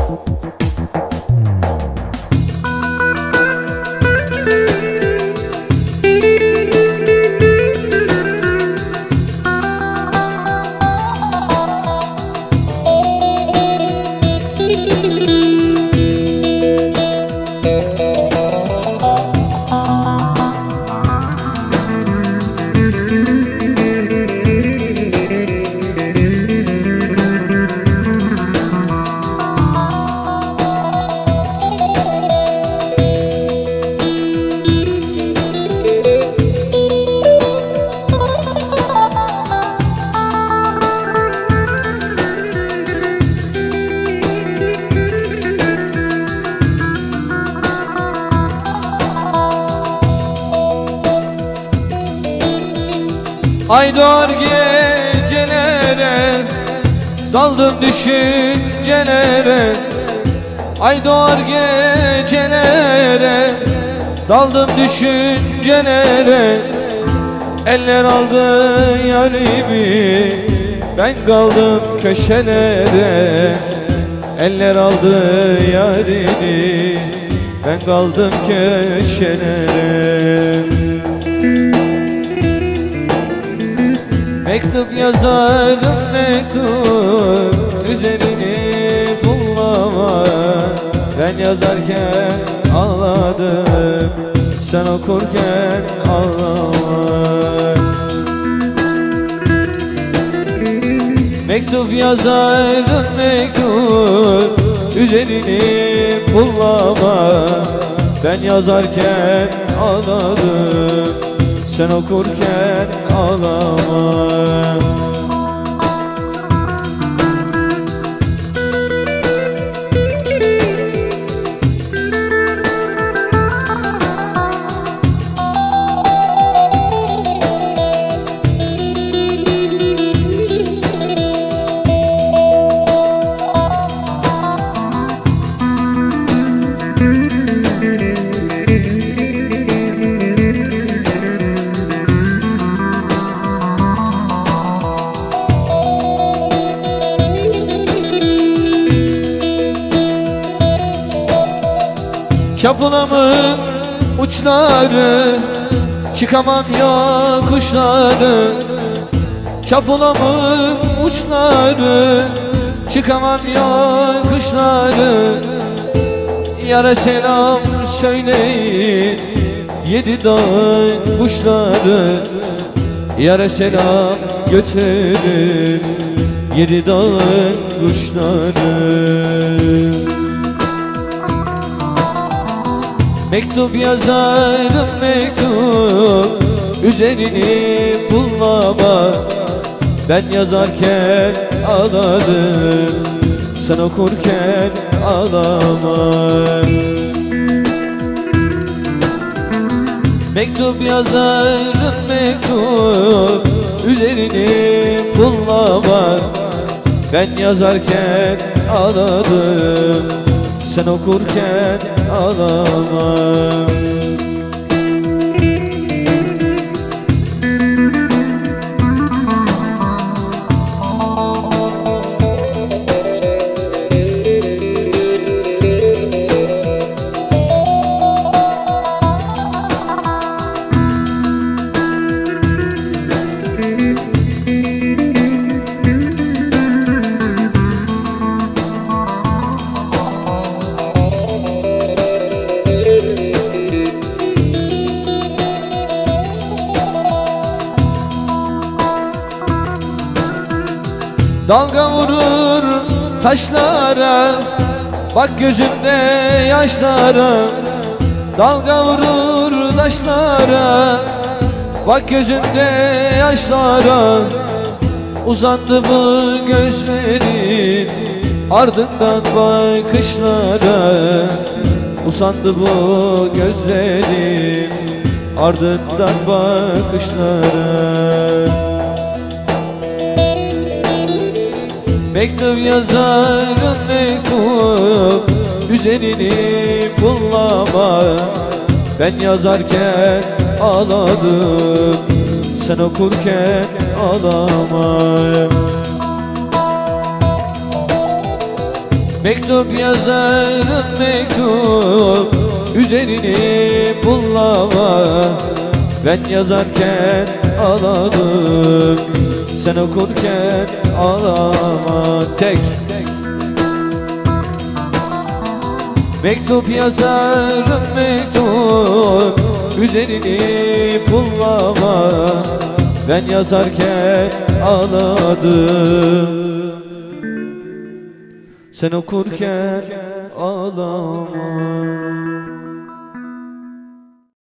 Ay doğar gecelere, daldım düşüncelere. Ay doğar gecelere, daldım düşüncelere. Eller aldı yarimi, ben kaldım köşelere. Eller aldı yarini, ben kaldım köşelere. Mektup yazarım mektup, üzerini pullama. Ben yazarken ağladım, sen okurken ağlama. Mektup yazarım mektup, üzerini pullama. Ben yazarken ağladım, sen okurken ağlama. Çapulamın uçları, çıkamam yokuşları. Çapulamın uçları, çıkamam yokuşları. Yara selam söyleyin yedi dağın kuşları. Yara selam götürün yedi dağın kuşları. Mektup yazarım mektup, üzerini pullama. Ben yazarken ağladım, sen okurken ağlama. Mektup yazarım mektup, üzerini pullama. Ben yazarken ağladım, sen okurken ağlama. Dalga vurur taşlara, bak gözümde yaşlara. Dalga vurur taşlara, bak gözümde yaşlara. Uzandı bu gözlerin ardından bakışlara. Uzandı bu gözlerin ardından bakışlara. Mektup yazarım mektup, üzerini pullama. Ben yazarken ağladım, sen okurken ağlama. Mektup yazarım mektup, üzerini pullama. Ben yazarken ağladım, sen okurken ağlama. Tek mektup yazarım mektup, üzerini pullama. Ben yazarken ağladım, sen okurken ağlama.